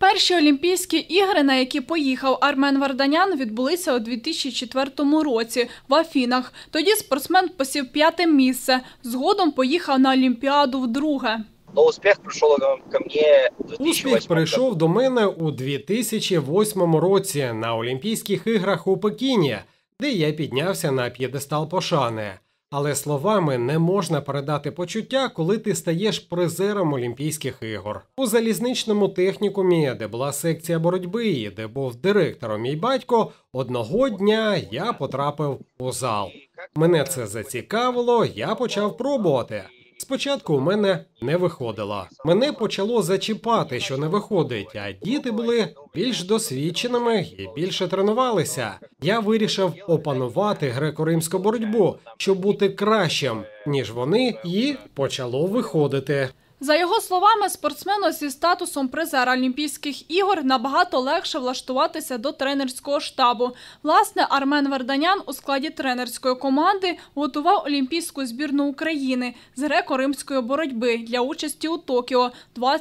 Перші Олімпійські ігри, на які поїхав Армен Варданян, відбулися у 2004 році в Афінах. Тоді спортсмен посів 5-те місце. Згодом поїхав на Олімпіаду вдруге. Успіх прийшов до мене у 2008 році на Олімпійських іграх у Пекіні, де я піднявся на п'єдестал пошани. Але словами не можна передати почуття, коли ти стаєш призером Олімпійських ігор. У залізничному технікумі, де була секція боротьби і де був директором мій батько, одного дня я потрапив у зал. Мене це зацікавило, я почав пробувати. Спочатку у мене не виходило. Мене почало зачіпати, що не виходить, а діти були більш досвідченими і більше тренувалися. Я вирішив опанувати греко-римську боротьбу, щоб бути кращим, ніж вони, і почало виходити. За його словами, спортсмену зі статусом призера Олімпійських ігор набагато легше влаштуватися до тренерського штабу. Власне, Армен Варданян у складі тренерської команди готував Олімпійську збірну України з греко-римської боротьби для участі у Токіо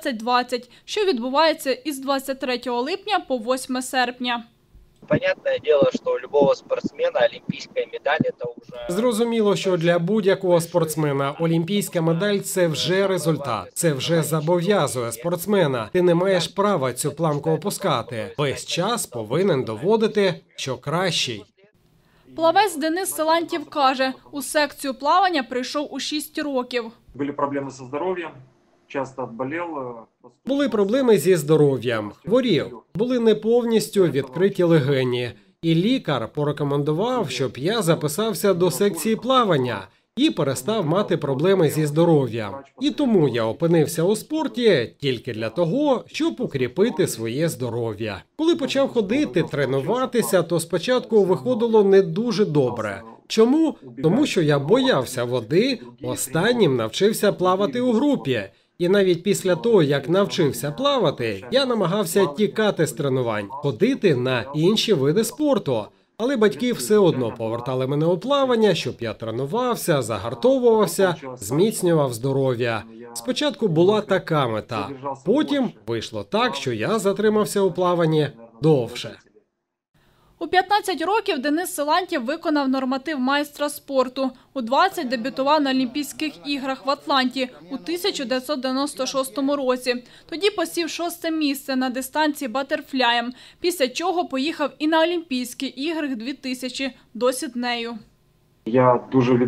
2020, що відбувається із 23 липня по 8 серпня. Понятное дело, что у любого спортсмена олимпийская медаль – это уже... Зрозуміло, що для будь-якого спортсмена олімпійська медаль – це вже результат. Це вже зобов'язує спортсмена. Ти не маєш права цю планку опускати. Весь час повинен доводити, що кращий. Плавець Денис Силантьєв каже, у секцію плавання прийшов у 6 років. Були проблеми зі здоров'ям, часто болів. Були проблеми зі здоров'ям, хворів, були не повністю відкриті легені. І лікар порекомендував, щоб я записався до секції плавання і перестав мати проблеми зі здоров'ям. І тому я опинився у спорті тільки для того, щоб укріпити своє здоров'я. Коли почав ходити, тренуватися, то спочатку виходило не дуже добре. Чому? Тому що я боявся води, останнім навчився плавати у групі. І навіть після того, як навчився плавати, я намагався тікати з тренувань, ходити на інші види спорту. Але батьки все одно повертали мене у плавання, щоб я тренувався, загартовувався, зміцнював здоров'я. Спочатку була така мета. Потім вийшло так, що я затримався у плаванні довше. У 15 років Денис Силантьєв виконав норматив майстра спорту. У 20 дебютував на Олімпійських іграх в Атланті у 1996 році. Тоді посів 6-те місце на дистанції батерфляєм, після чого поїхав і на Олімпійські ігри 2000 до Сіднею. Я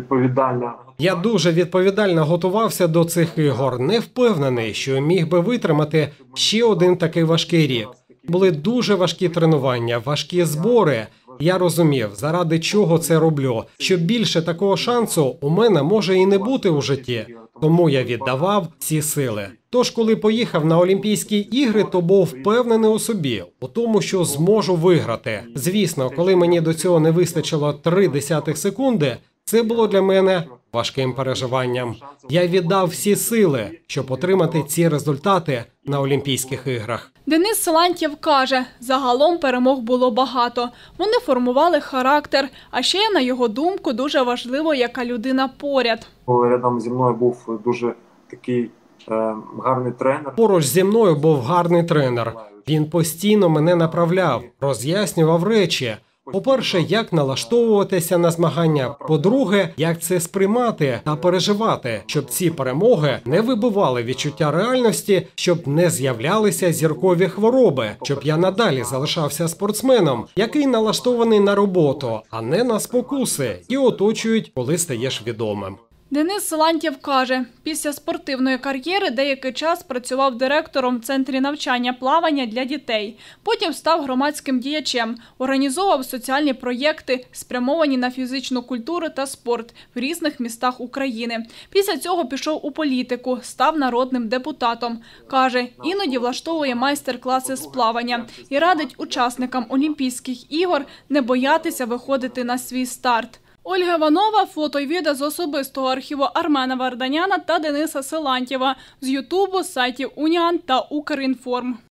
дуже відповідально готувався до цих ігор. Не впевнений, що міг би витримати ще один такий важкий рік. Були дуже важкі тренування, важкі збори. Я розумів, заради чого це роблю, що більше такого шансу у мене може і не бути у житті. Тому я віддавав всі сили. Тож, коли поїхав на Олімпійські ігри, то був впевнений у собі, у тому, що зможу виграти. Звісно, коли мені до цього не вистачило 0,3 секунди, це було для мене важким переживанням. Я віддав всі сили, щоб отримати ці результати на Олімпійських іграх. Денис Силантьєв каже, загалом перемог було багато. Вони формували характер, а ще, на його думку, дуже важливо, яка людина поряд. Рядом зі мною був дуже такий гарний тренер. Поруч зі мною був гарний тренер. Він постійно мене направляв, роз'яснював речі. По-перше, як налаштовуватися на змагання. По-друге, як це сприймати та переживати, щоб ці перемоги не вибивали відчуття реальності, щоб не з'являлися зіркові хвороби, щоб я надалі залишався спортсменом, який налаштований на роботу, а не на спокуси, і оточують, коли стаєш відомим. Денис Силантьєв каже, після спортивної кар'єри деякий час працював директором в Центрі навчання плавання для дітей. Потім став громадським діячем, організовував соціальні проєкти, спрямовані на фізичну культуру та спорт в різних містах України. Після цього пішов у політику, став народним депутатом. Каже, іноді влаштовує майстер-класи з плавання і радить учасникам Олімпійських ігор не боятися виходити на свій старт. Ольга Іванова, фото й відео з особистого архіву Армена Варданяна та Дениса Силантьєва з Ютубу, сайтів Уніан та Укрінформ.